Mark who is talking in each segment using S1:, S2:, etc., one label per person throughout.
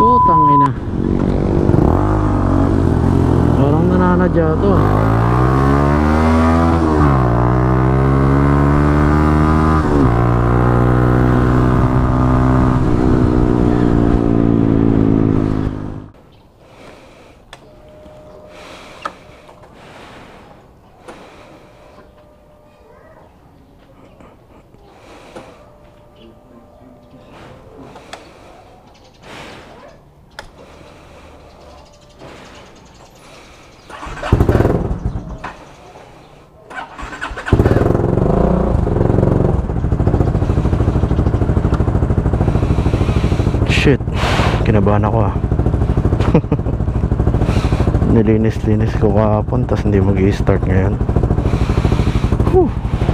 S1: Putang ina. Parang nananadya to. Shit, kinabahan ako ah. Nilinis-linis ko kahapon, tas hindi mag-i-start ngayon. Whew.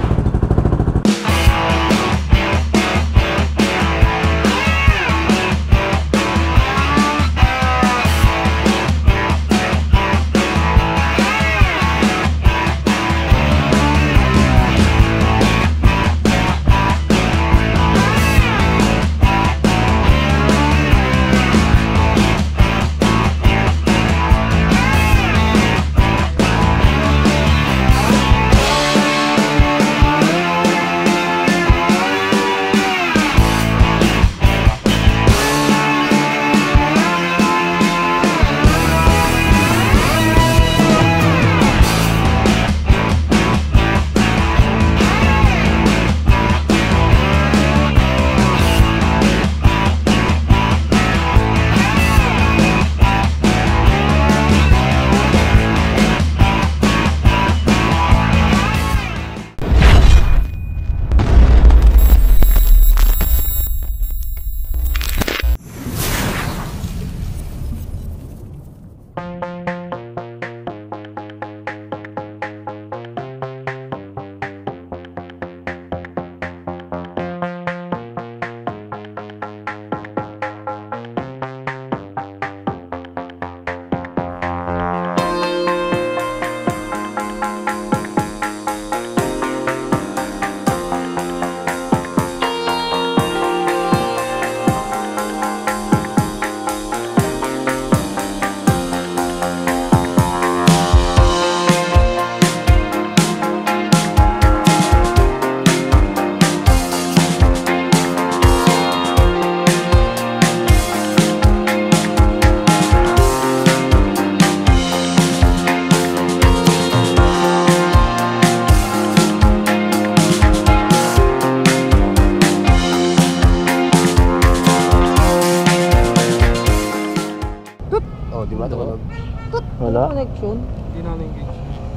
S1: Wala.
S2: Connection. Hindi na engage.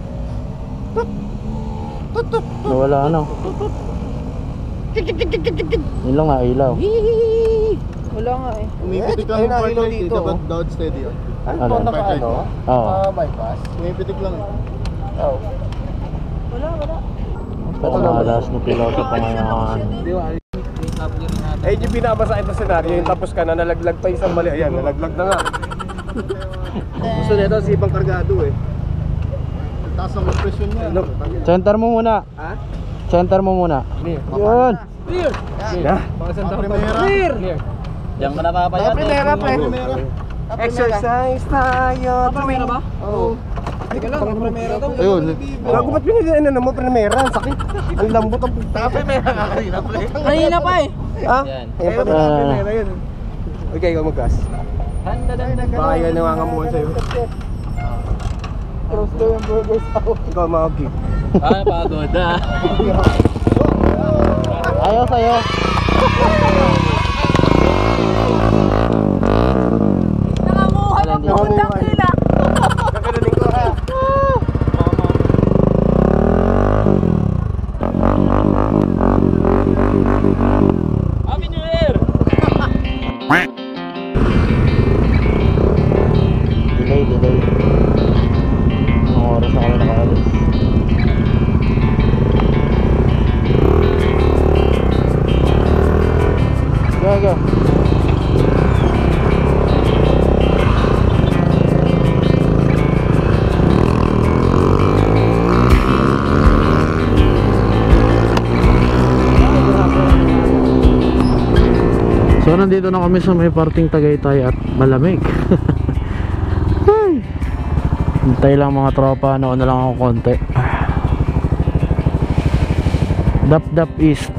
S1: Nawala ano. Yun lang nga ilaw.
S2: Wala nga eh.
S3: Umipitik lang yung part light dito. Dapat down steady yun.
S1: Ano?
S3: Naka-ano?
S1: Oo.
S3: Bypass. Umipitik lang eh.
S2: Oo. Wala.
S1: Pero nakalas na piloto pa ngayon.
S3: Eh, yung binabasa ito senaryo, yung tapos ka na, nalaglag pa isang mali. Ayan, nalaglag na nga. Gusto nito, sipang kargado eh. Taas ang presyon niya.
S1: Center mo muna.
S3: Ha?
S1: Center mo muna. Yun.
S3: Clear! Clear! Clear!
S4: Diyan ka na papayat.
S3: Primera, pre. Exercise tayo.
S2: Primera ba?
S3: Oo.
S2: Teka lang, primera daw.
S3: Ayun. Gago ba't pinili mo primera? Sakit. Ang lambot ang puta. Primera nga kanina, pre.
S2: Kanina pa eh.
S3: Ha? Ayun pa primera yun. Okay, ikaw mag-gas. Baka yan nangangamuhan sa'yo. Cross daw yung burgers out. Ikaw mag-gig.
S4: Ah, pagod ah.
S1: Ayaw sa'yo.
S2: Nangamuhan ang putang nila.
S3: Nakalaning ko ha.
S4: Happy New Year!
S1: Delay. Anong oras na kami nakaalis? Go. So nandito na kami sa may parting Tagaytay at malamig. Ay, hintay lang mga tropa, nauna lang ako konti. Dap East.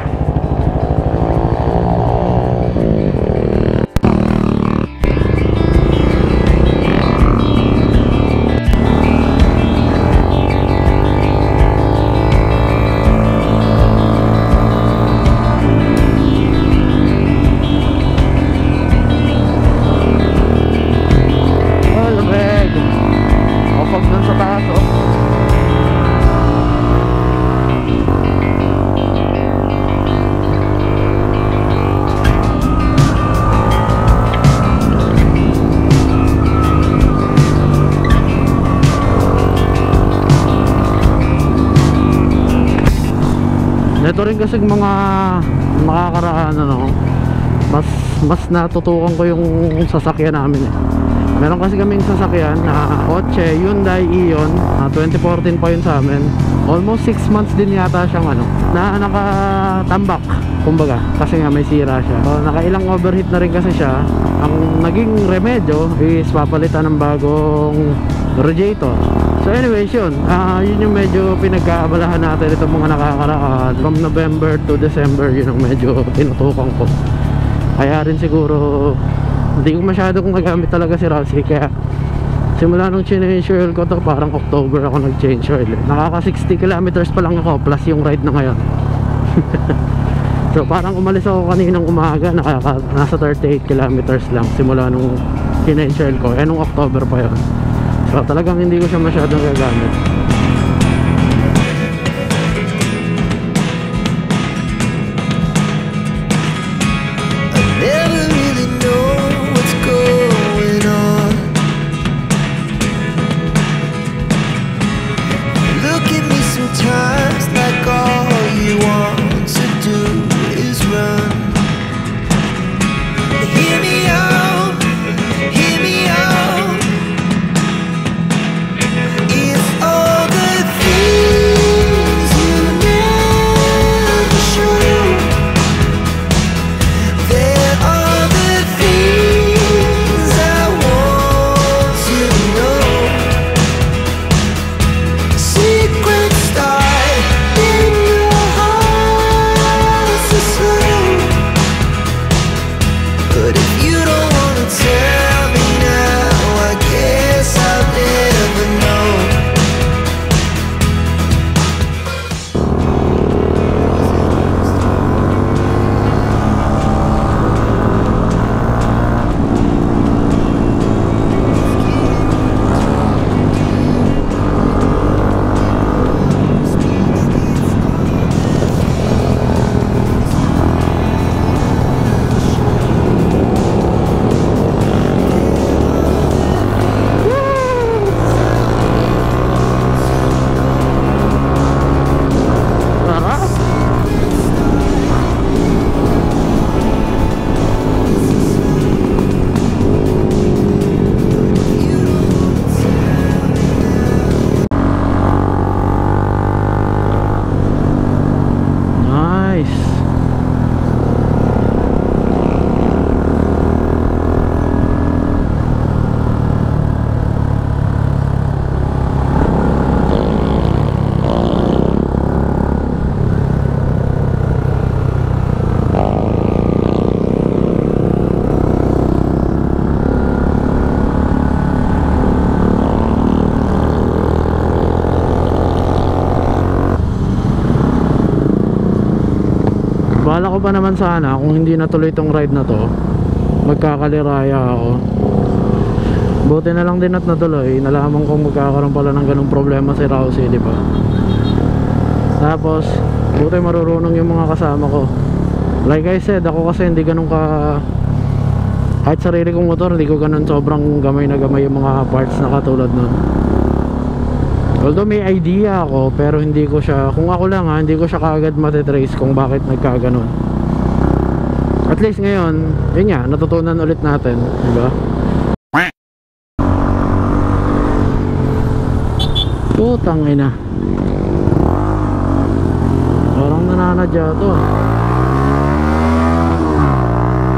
S1: Ito rin kasi mga makakaraan ano, mas natutukan ko yung sasakyan namin eh. Meron kasi kaming sasakyan na kotse, Hyundai Ion, 2014 pa yun sa amin. Almost 6 months din yata siyang ano, na nakatambak kumbaga, kasi nga may sira siya. So, nakailang overheat na rin kasi siya. Ang naging remedyo is papalitan ng bagong radiator. So anyways yun, yun yung medyo pinagkaabalahan natin itong mga nakakaraan. From November to December, yun ang medyo tinutukan ko. Kaya rin siguro hindi ko masyadong nagamit talaga si Rousey. Kaya simula nung change oil ko to, parang October ako nag-change oil eh. Nakaka 60 kilometers pa lang ako plus yung ride na ngayon. So parang umalis ako kaninang umaga, nasa 38 kilometers lang simula nung change oil ko. Nung October pa yun. So talagang hindi ko siya masyadong gagamit. Bala ko pa naman sana kung hindi natuloy tong ride na to, magkakaliraya ako. Buti na lang din at natuloy. Nalaman kong magkakaroon pala ng ganung problema si Rousey, di ba? Tapos buti marurunong yung mga kasama ko. Like I said, ako kasi hindi ganun kahit sarili kong motor, hindi ko ganun sobrang gamay na gamay yung mga parts na katulad nun. Although may idea ako, pero hindi ko siya, kung ako lang hindi ko siya kaagad matitrace kung bakit nagkaganon. At least ngayon, yun nga, natutunan ulit natin, diba? Putang ina, parang nananadya to.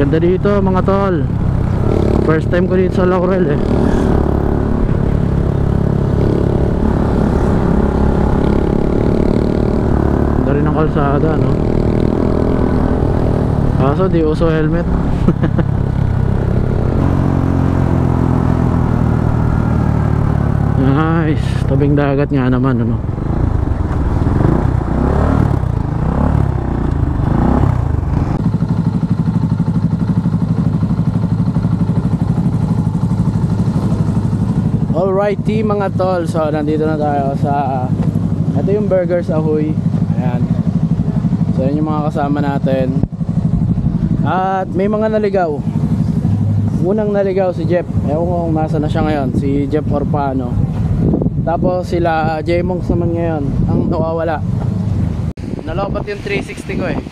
S1: Ganda dito mga tol. First time ko dito sa Laurel eh. Ganda rin ang kalsada, no? Kaso di uso helmet. Nice. Tabing dagat nga naman, ano? Alrighty mga tol, so nandito na tayo sa ito yung Burgers Ahoy. Ayan. So yan yung mga kasama natin. At may mga naligaw. Unang naligaw si Jeff. Ewan ko kung nasa na siya ngayon, si Jeff Orpano. Tapos sila J-Monks naman ngayon ang nawawala. Nalobat yung 360 ko eh.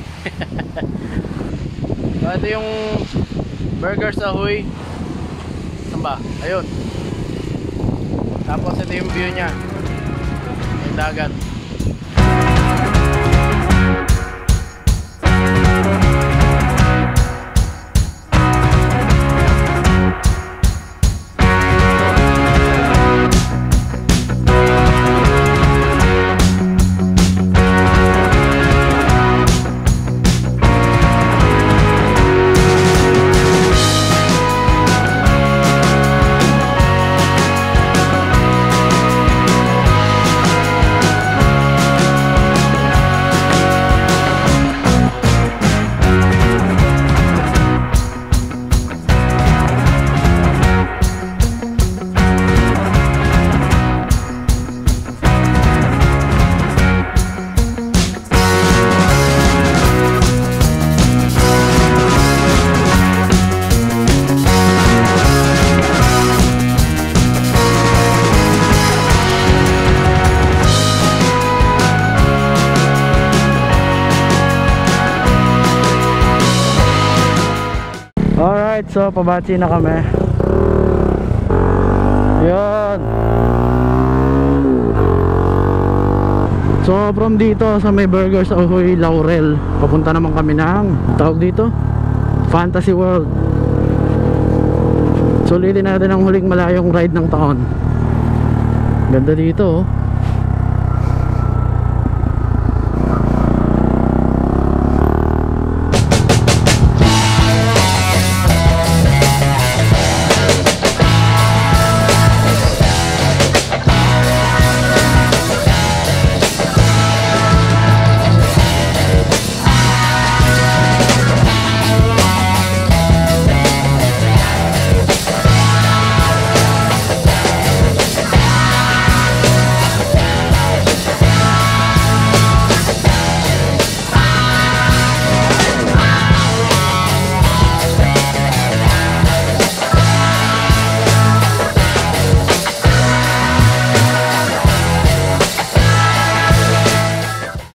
S1: So ito yung Burgers Ahoy. Saan ba? Ayun. Tapos ito yung view niya, yung dagat. Alright, so pabachi na kami. Yun. So from dito sa may Burgers Ahoy Laurel, papunta naman kami ng tawag dito Fantasy World. Sulitin natin ang huling malayong ride ng taon. Ganda dito oh.